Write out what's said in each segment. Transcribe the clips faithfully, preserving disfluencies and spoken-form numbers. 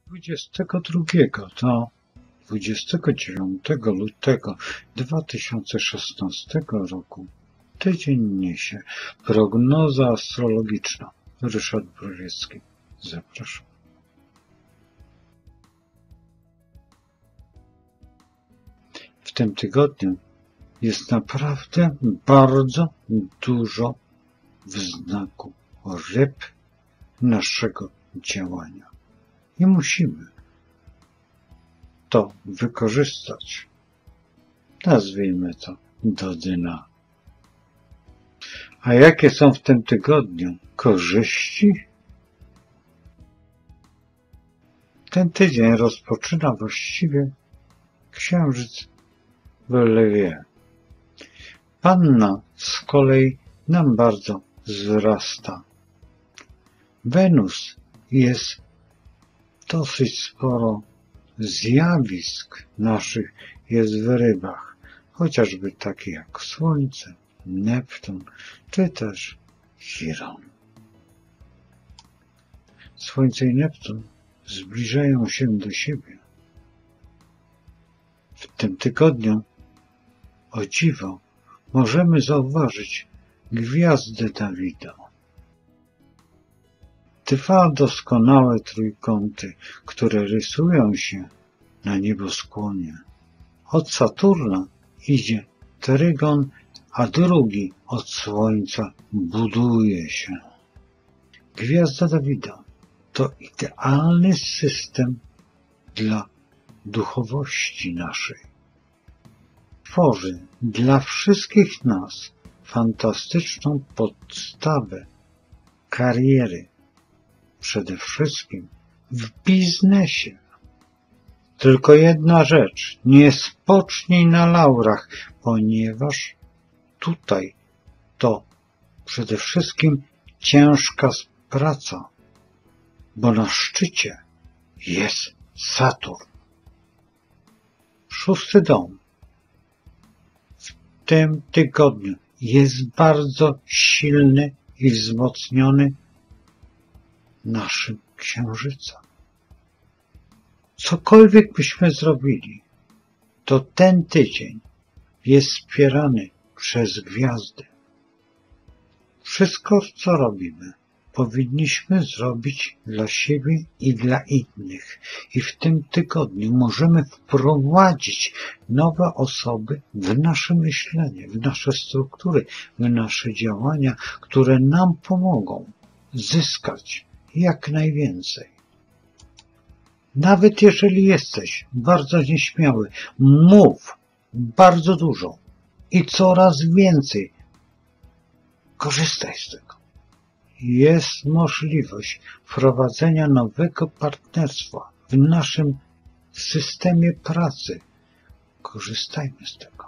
dwudziestego drugiego do dwudziestego dziewiątego lutego dwa tysiące szesnastego roku tydzień niesie prognoza astrologiczna. Ryszard Brzeziecki. Zapraszam. W tym tygodniu jest naprawdę bardzo dużo w znaku ryb naszego działania. I musimy to wykorzystać. Nazwijmy to do dna. A jakie są w tym tygodniu korzyści? Ten tydzień rozpoczyna właściwie księżyc w Lewie. Panna z kolei nam bardzo wzrasta. Wenus jest dosyć sporo zjawisk naszych jest w rybach, chociażby takie jak Słońce, Neptun, czy też Chiron. Słońce i Neptun zbliżają się do siebie. W tym tygodniu, o dziwo, możemy zauważyć gwiazdę Dawida. Dwa doskonałe trójkąty, które rysują się na nieboskłonie. Od Saturna idzie trygon, a drugi od Słońca buduje się. Gwiazda Dawida to idealny system dla duchowości naszej. Tworzy dla wszystkich nas fantastyczną podstawę kariery, przede wszystkim w biznesie. Tylko jedna rzecz, nie spocznij na laurach, ponieważ tutaj to przede wszystkim ciężka praca, bo na szczycie jest Saturn. Szósty dom w tym tygodniu jest bardzo silny i wzmocniony naszym księżycem. Cokolwiek byśmy zrobili, to ten tydzień jest wspierany przez gwiazdy. Wszystko, co robimy, powinniśmy zrobić dla siebie i dla innych. I w tym tygodniu możemy wprowadzić nowe osoby w nasze myślenie, w nasze struktury, w nasze działania, które nam pomogą zyskać jak najwięcej. Nawet jeżeli jesteś bardzo nieśmiały, mów bardzo dużo i coraz więcej. Korzystaj z tego. Jest możliwość wprowadzenia nowego partnerstwa w naszym systemie pracy. Korzystajmy z tego.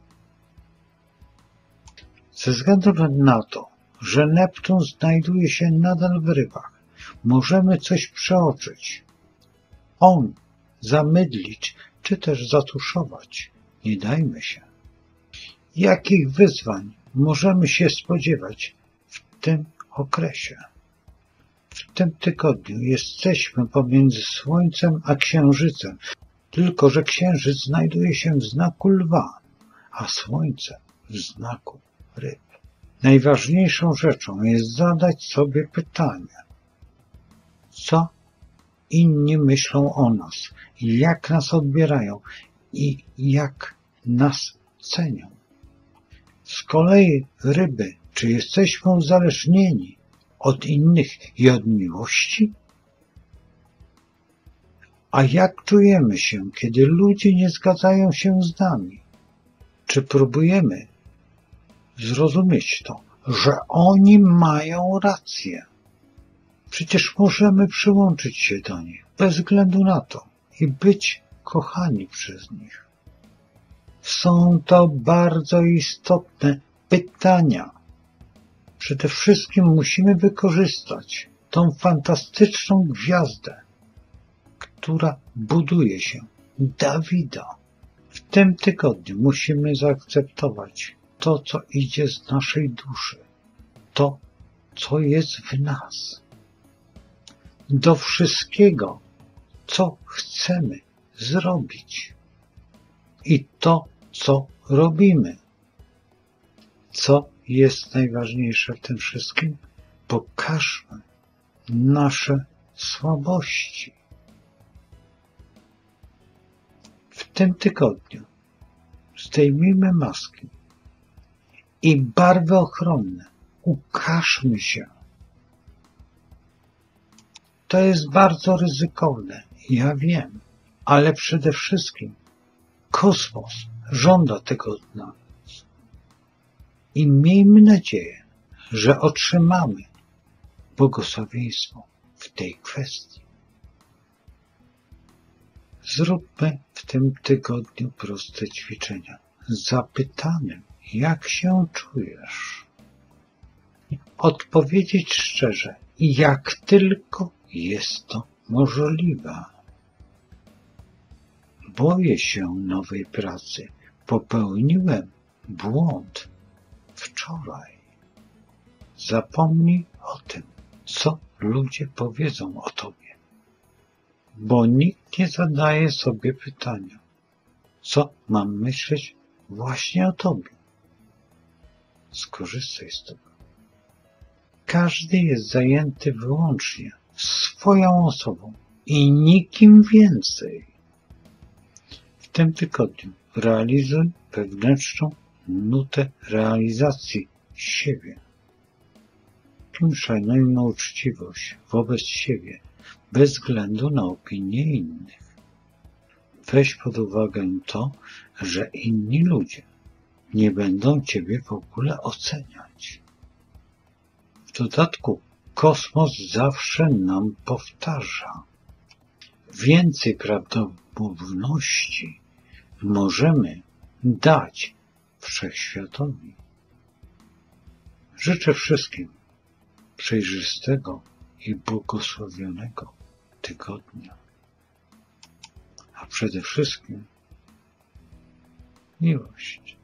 Ze względu na to, że Neptun znajduje się nadal w rybach, możemy coś przeoczyć. On zamydlić, czy też zatuszować. Nie dajmy się. Jakich wyzwań możemy się spodziewać w tym okresie? W tym tygodniu jesteśmy pomiędzy Słońcem a Księżycem, tylko że Księżyc znajduje się w znaku Lwa, a Słońce w znaku Ryb. Najważniejszą rzeczą jest zadać sobie pytanie, co inni myślą o nas, i jak nas odbierają i jak nas cenią. Z kolei ryby, czy jesteśmy uzależnieni od innych i od miłości? A jak czujemy się, kiedy ludzie nie zgadzają się z nami? Czy próbujemy zrozumieć to, że oni mają rację? Przecież możemy przyłączyć się do nich bez względu na to i być kochani przez nich. Są to bardzo istotne pytania. Przede wszystkim musimy wykorzystać tą fantastyczną gwiazdę, która buduje się, Dawida. W tym tygodniu musimy zaakceptować to, co idzie z naszej duszy, to, co jest w nas. Do wszystkiego, co chcemy zrobić i to, co robimy. Co jest najważniejsze w tym wszystkim? Pokażmy nasze słabości. W tym tygodniu zdejmijmy maski i barwy ochronne. Ukażmy się. To jest bardzo ryzykowne, ja wiem, ale przede wszystkim kosmos żąda tego od nas. I miejmy nadzieję, że otrzymamy błogosławieństwo w tej kwestii. Zróbmy w tym tygodniu proste ćwiczenia. Zapytamy, jak się czujesz? Odpowiedzieć szczerze, jak tylko jest to możliwe. Boję się nowej pracy. Popełniłem błąd wczoraj. Zapomnij o tym, co ludzie powiedzą o tobie, bo nikt nie zadaje sobie pytania, co mam myśleć właśnie o tobie. Skorzystaj z tego. Każdy jest zajęty wyłącznie swoją osobą i nikim więcej. W tym tygodniu realizuj wewnętrzną nutę realizacji siebie. Szanujmy uczciwość wobec siebie, bez względu na opinie innych. Weź pod uwagę to, że inni ludzie nie będą ciebie w ogóle oceniać. W dodatku kosmos zawsze nam powtarza. Więcej prawdopodobności możemy dać wszechświatowi. Życzę wszystkim przejrzystego i błogosławionego tygodnia, a przede wszystkim miłość.